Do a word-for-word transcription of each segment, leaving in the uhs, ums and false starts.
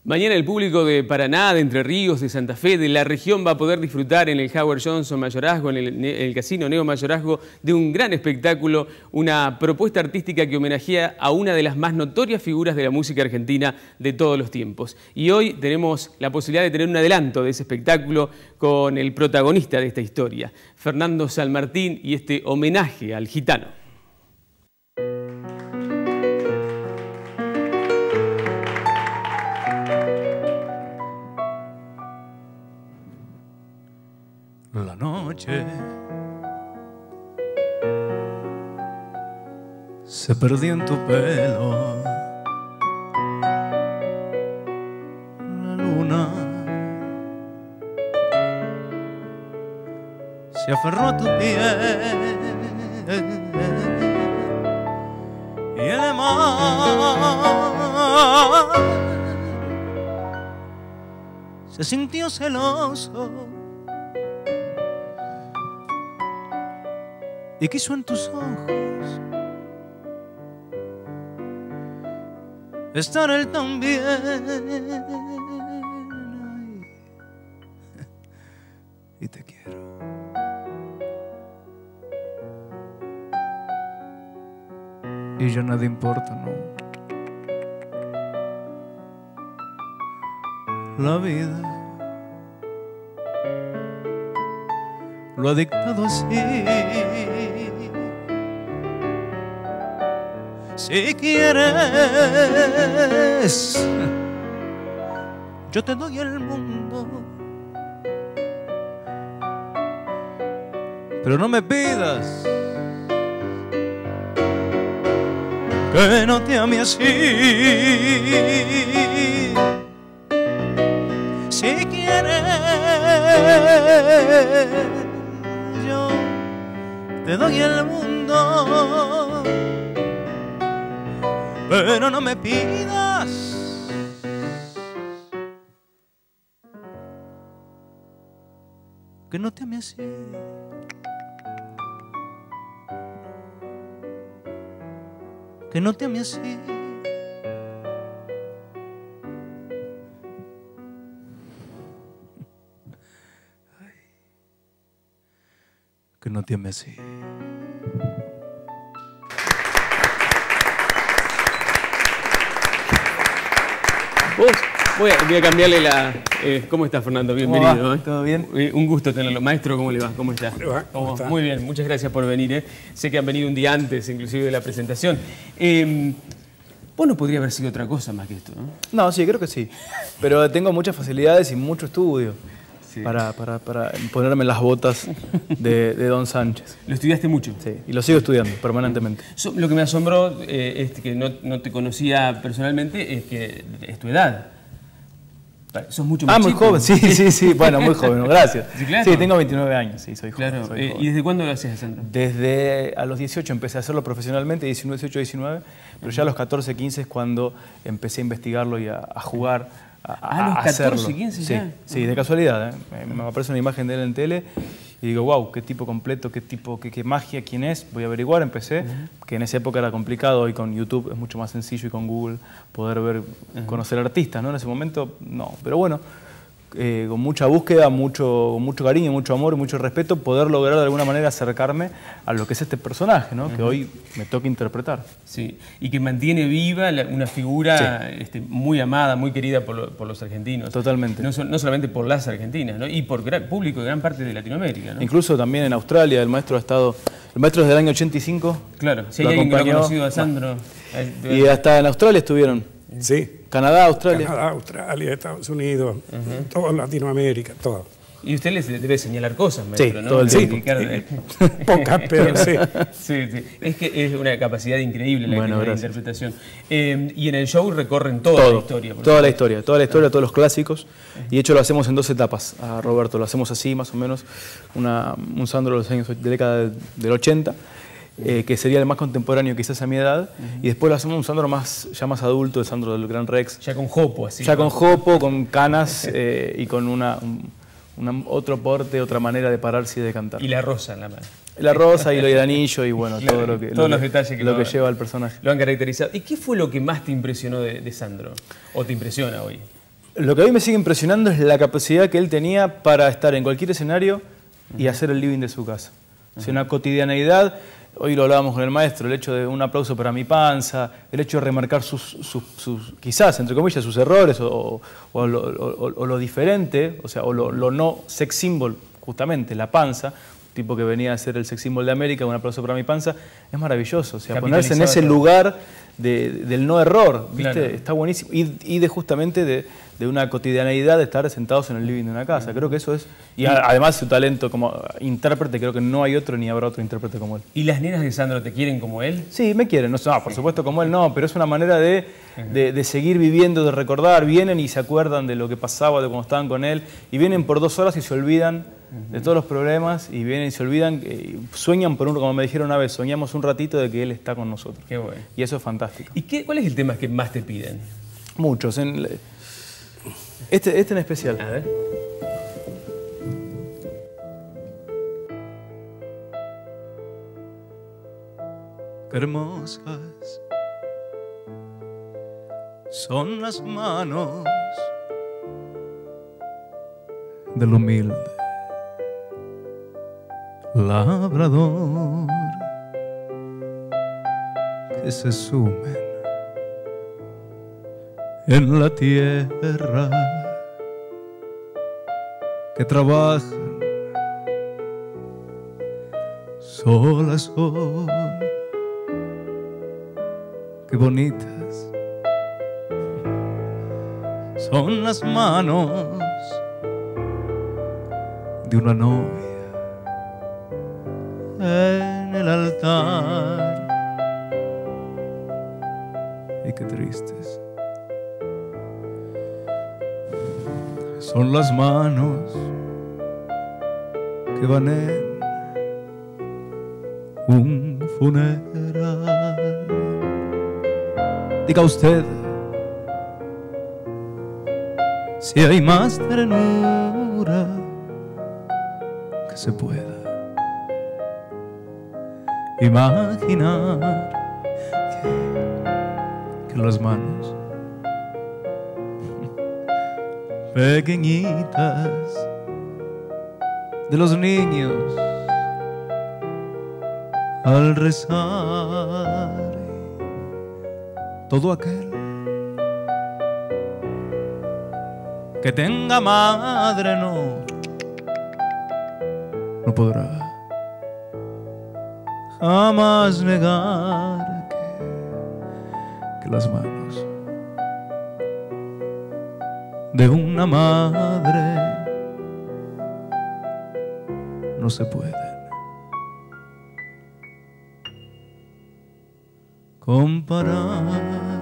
Mañana el público de Paraná, de Entre Ríos, de Santa Fe, de la región va a poder disfrutar en el Howard Johnson Mayorazgo, en el, el Casino Neo Mayorazgo, de un gran espectáculo, una propuesta artística que homenajea a una de las más notorias figuras de la música argentina de todos los tiempos. Y hoy tenemos la posibilidad de tener un adelanto de ese espectáculo con el protagonista de esta historia, Fernando San Martín, y este homenaje al gitano. La noche se perdió en tu pelo, la luna se aferró a tu piel y el mar se sintió celoso y quiso en tus ojos estar él también. Ay, y te quiero. Y ya nada importa, ¿no? La vida lo ha dictado así. Si quieres, yo te doy el mundo, pero no me pidas que no te ame así. Si quieres, yo te doy el mundo, pero no me pidas que no te ame así. Que no te ame así. Ay. Que no te ame así. Vos, voy a, voy a cambiarle la... Eh, ¿Cómo estás, Fernando? Bienvenido. ¿Eh? ¿Todo bien? Eh, un gusto tenerlo. Maestro, ¿cómo le va? ¿Cómo está? ¿Cómo va? ¿Cómo está? Muy bien, muchas gracias por venir. ¿eh? Sé que han venido un día antes, inclusive, de la presentación. Eh, vos no podría haber sido otra cosa más que esto, ¿no? No, sí, creo que sí. Pero tengo muchas facilidades y mucho estudio Sí. para, para, para ponerme las botas de, de Don Sánchez. ¿Lo estudiaste mucho? Sí, y lo sigo estudiando permanentemente. So, lo que me asombró, eh, es que no, no te conocía personalmente, es que es tu edad. Sos mucho más Ah, muy chico. joven, sí, sí, sí. Bueno, muy joven, gracias. Sí, claro. Sí, tengo veintinueve años, sí, soy joven. Claro. soy Eh, joven. ¿Y desde cuándo lo haces, Sandro? Desde a los dieciocho empecé a hacerlo profesionalmente, diecinueve, dieciocho, diecinueve, pero ya a los catorce, quince es cuando empecé a investigarlo y a, a jugar, a, Ah, a los a hacerlo. catorce, quince sí, ya. sí, de casualidad. ¿eh? Me, me aparece una imagen de él en tele y digo, wow, qué tipo completo, qué tipo, qué, qué magia, quién es. Voy a averiguar, empecé, uh-huh. que en esa época era complicado, hoy con YouTube es mucho más sencillo y con Google poder ver, uh-huh. conocer artistas, ¿no? En ese momento, no, pero bueno. Eh, con mucha búsqueda, mucho, mucho cariño, mucho amor y mucho respeto, poder lograr de alguna manera acercarme a lo que es este personaje, ¿no? Uh-huh. Que hoy me toca interpretar. Sí, y que mantiene viva la, una figura sí. este, muy amada, muy querida por, lo, por los argentinos. Totalmente. No, so, no solamente por las argentinas, ¿no? Y por gran público de gran parte de Latinoamérica, ¿no? Incluso también en Australia, el maestro ha estado... El maestro es del año ochenta y cinco. Claro, si hay alguien que lo ha conocido a Sandro... Bueno. Y hasta en Australia estuvieron. Sí. Canadá, Australia. Canadá, Australia, Estados Unidos, uh-huh. toda Latinoamérica, todo. Y usted les debe señalar cosas, maestro, sí, ¿no? todo el sí, tiempo. Sí. Pocas, pero sí. sí, sí. Es que es una capacidad increíble la, bueno, que, la interpretación. Eh, y en el show recorren toda todo, la historia. Toda supuesto. la historia, toda la historia, todos los clásicos. Y de hecho lo hacemos en dos etapas, a Roberto. Lo hacemos así, más o menos, una, un Sandro de los años de la década del ochenta. Eh, que sería el más contemporáneo quizás a mi edad, uh-huh. y después lo hacemos un Sandro más, ya más adulto, el Sandro del Gran Rex. Ya con jopo, así. Ya ¿no? con jopo, con canas eh, y con una, un, una, otro porte, otra manera de pararse y de cantar. Y la rosa en la mano. La rosa y el anillo y bueno, claro, todo lo que, todos lo los que, detalles que lo lo, que lleva al personaje. Lo han caracterizado. ¿Y qué fue lo que más te impresionó de, de Sandro? ¿O te impresiona hoy? Lo que a mí me sigue impresionando es la capacidad que él tenía para estar en cualquier escenario y hacer el living de su casa. O sea, una cotidianeidad, hoy lo hablábamos con el maestro, el hecho de un aplauso para mi panza, el hecho de remarcar sus, sus, sus quizás, entre comillas, sus errores o, o, lo, o, o lo diferente, o sea, o lo, lo no sex symbol, justamente, la panza, tipo que venía a ser el sex symbol de América, un aplauso para mi panza, es maravilloso. O sea, ponerse en ese lugar de, del no error, ¿viste? Claro. Está buenísimo. Y, y de justamente de, de una cotidianeidad de estar sentados en el living de una casa. Creo que eso es... Y a, además su talento como intérprete, creo que no hay otro ni habrá otro intérprete como él. ¿Y las nenas de Sandro te quieren como él? Sí, me quieren. No, no por supuesto como él no, pero es una manera de, de, de seguir viviendo, de recordar. Vienen y se acuerdan de lo que pasaba, de cuando estaban con él. Y vienen por dos horas y se olvidan de todos los problemas y vienen y se olvidan, eh, sueñan por un, como me dijeron una vez, soñamos un ratito de que él está con nosotros. Qué bueno. Y eso es fantástico. ¿Y qué, cuál es el tema que más te piden? Muchos. En, este, este en especial. A ver. Qué hermosas son las manos del humilde labrador que se sumen en la tierra, que trabajan solas son. Qué bonitas son las manos de una novia en el altar. Y qué tristes son las manos que van en un funeral. Diga usted si hay más ternura que se pueda imaginar que, que las manos pequeñitas de los niños al rezar, todo aquel que tenga madre no, no podrá jamás negar que, que las manos de una madre no se pueden comparar.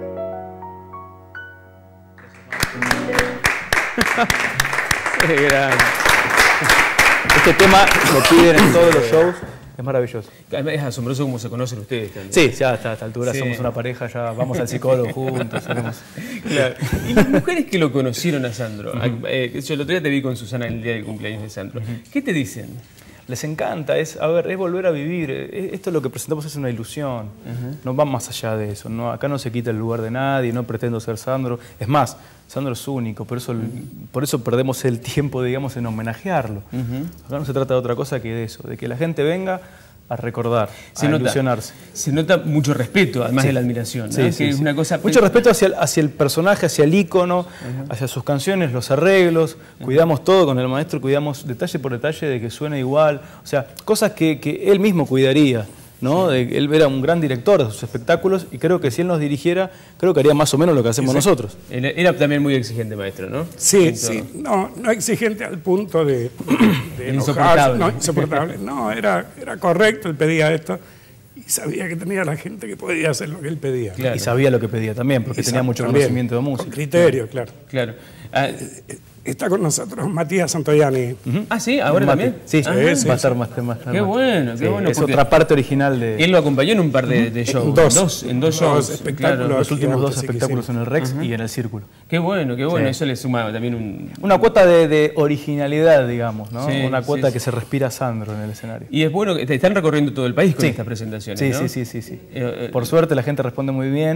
Qué grande. Este tema lo piden en todos los shows. Es maravilloso. Es asombroso cómo se conocen ustedes también. Sí, ya hasta a esta altura sí. somos una pareja, ya vamos al psicólogo juntos. Claro. Y las mujeres que lo conocieron a Sandro, uh-huh. eh, yo el otro día te vi con Susana el día del cumpleaños de Sandro, uh-huh. ¿qué te dicen? Les encanta, es, a ver, es volver a vivir. Esto lo que presentamos es una ilusión, uh-huh. no va más allá de eso. No, acá no se quita el lugar de nadie, no pretendo ser Sandro. Es más, Sandro es único, por eso, uh-huh. por eso perdemos el tiempo, digamos, en homenajearlo. Uh-huh. Acá no se trata de otra cosa que de eso, de que la gente venga a recordar, se a nota, ilusionarse. Se nota mucho respeto, además sí. de la admiración, ¿no? Sí, sí, que es sí. una cosa... Mucho respeto hacia el, hacia el personaje, hacia el ícono, uh-huh. hacia sus canciones, los arreglos. Uh-huh. Cuidamos todo con el maestro, cuidamos detalle por detalle de que suene igual. O sea, cosas que, que él mismo cuidaría, ¿no? Sí. De, él era un gran director de sus espectáculos y creo que si él nos dirigiera, creo que haría más o menos lo que hacemos Exacto. nosotros. Era también muy exigente, maestro, ¿no? Sí, sí. No, no exigente al punto de, de, de insoportable. No, insoportable. No, era, era correcto, él pedía esto y sabía que tenía la gente que podía hacer lo que él pedía. Claro. Y sabía lo que pedía también, porque y tenía mucho también, conocimiento de música. Con criterio, claro. Claro. Ah, Está con nosotros Matías Santoyani. Uh-huh. Ah, sí, ahora Mati. también. Sí, ah, sí, va a estar más temas. Qué bueno, qué sí, bueno. Es otra parte original de. Él lo acompañó en un par de, de shows. En dos, dos, en dos shows. Dos espectáculos. Claro, los últimos dos espectáculos sí, en el Rex uh-huh. y en el Círculo. Qué bueno, qué bueno. Sí. Eso le suma también un. Una cuota de, de originalidad, digamos, ¿no? Sí, Una cuota sí, que sí. se respira a Sandro en el escenario. Y es bueno que te están recorriendo todo el país con sí. estas presentaciones. Sí, ¿no? sí, sí, sí, sí. Eh, eh, Por suerte la gente responde muy bien.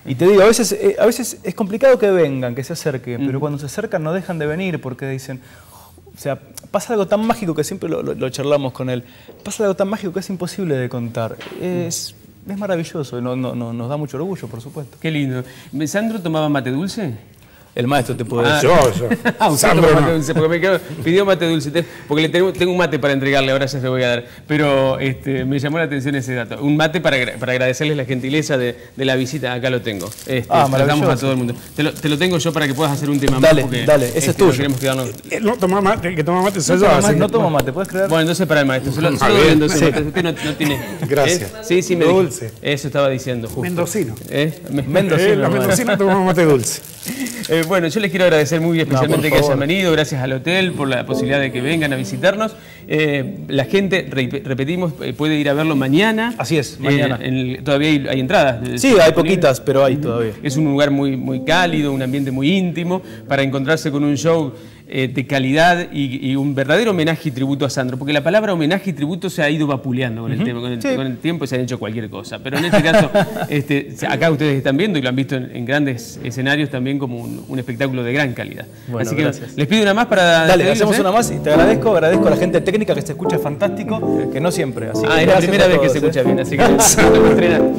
Y te digo, a veces, eh, a veces es complicado que vengan, que se acerquen, uh-huh. pero cuando se acercan no dejan de venir porque dicen, o sea, pasa algo tan mágico que siempre lo, lo, lo charlamos con él, pasa algo tan mágico que es imposible de contar. Es, es maravilloso, no, no, no, nos da mucho orgullo, por supuesto. Qué lindo. ¿Sandro tomaba mate dulce? El maestro te puede ah, decir. Yo, yo. Ah, usted Sandro toma no. mate dulce, porque me quedo, pidió mate dulce, porque le tengo, tengo un mate para entregarle, ahora ya se lo voy a dar. Pero este, me llamó la atención ese dato. Un mate para, para agradecerles la gentileza de, de la visita, acá lo tengo. Este, ah, lo damos a todo el mundo. Te lo, te lo tengo yo para que puedas hacer un tema dale, más. Porque, dale, ese este, es tuyo. No queremos quedarnos... Él no toma mate, el que toma mate soy no yo. Toma así mate, que- no toma mate, ¿puedes creer? Bueno, entonces para el maestro. Se lo, se Ah, lo bien. doy entonces, Sí. maestro. Usted no, no tiene... Gracias. ¿Eh? Sí, sí, me Dulce. dijo. Eso estaba diciendo, justo. Mendocino. ¿Eh? Me- Mendocino. Eh, la mendocina toma mate dulce. Eh, bueno, yo les quiero agradecer muy especialmente No, que por hayan favor. venido, gracias al hotel por la posibilidad de que vengan a visitarnos. Eh, la gente, re- repetimos, eh, puede ir a verlo mañana. Así es, mañana. Eh, en el- todavía hay, hay entradas. Sí, hay poquitas, pero hay todavía. Es un lugar muy, muy cálido, un ambiente muy íntimo, para encontrarse con un show eh, de calidad y, y un verdadero homenaje y tributo a Sandro, porque la palabra homenaje y tributo se ha ido vapuleando con, uh-huh. el, tema, con, el, sí. con el tiempo y se han hecho cualquier cosa. Pero en este caso, este, acá ustedes están viendo y lo han visto en, en grandes escenarios también como un, un espectáculo de gran calidad. Bueno, Así que gracias. les pido una más para... Dale, despedirnos, hacemos ¿eh? una más y te agradezco, agradezco a la gente técnica que se escucha fantástico, que no siempre. Así Ah, que es la gracias primera a vez que todos, se ¿eh? escucha bien, así que lo estrenan.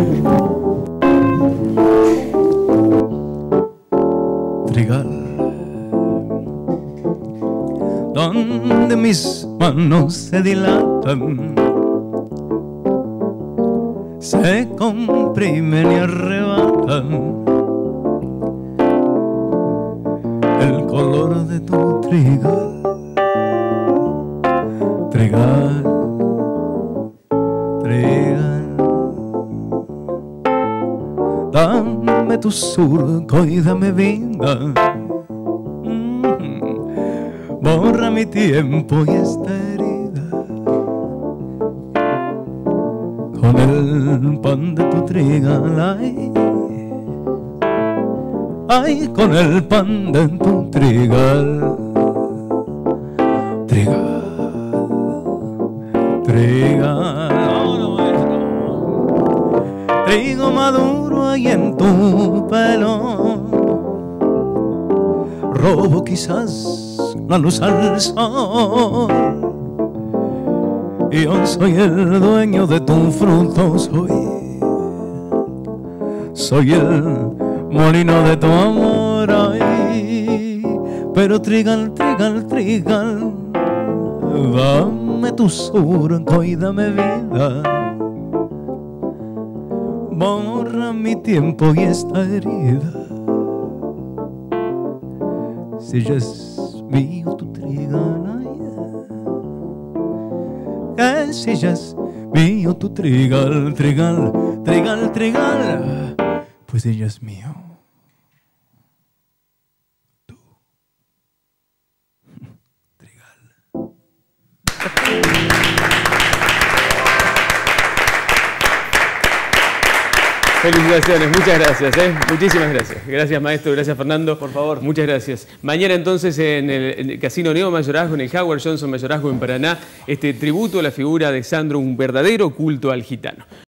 Trigal, donde mis manos se dilatan, se comprimen y arrebatan el color de tu trigal, trigal, trigal. Dame tu surco y dame vida, mm, borra mi tiempo y esta herida con el pan de tu trigal, ay, ay, con el pan de tu trigal, trigal, trigal, oh, no, maestro. Trigo maduro ahí en tu pelo, robo quizás la luz al sol, y yo soy el dueño de tu fruto, soy, soy el molino de tu amor, ay, pero trigal, trigal, trigal, dame tu surco y dame vida, borra mi tiempo y esta herida, si ya es mío tu trigal, ay, que si ya es mío tu trigal, trigal, trigal, trigal, pues ella es mío. Tú, trigal. Felicitaciones, muchas gracias, ¿eh? Muchísimas gracias. Gracias, maestro, gracias, Fernando. Por favor. Muchas gracias. Mañana entonces en el, en el Casino Neo Mayorazgo, en el Howard Johnson Mayorazgo en Paraná, este tributo a la figura de Sandro, un verdadero culto al gitano.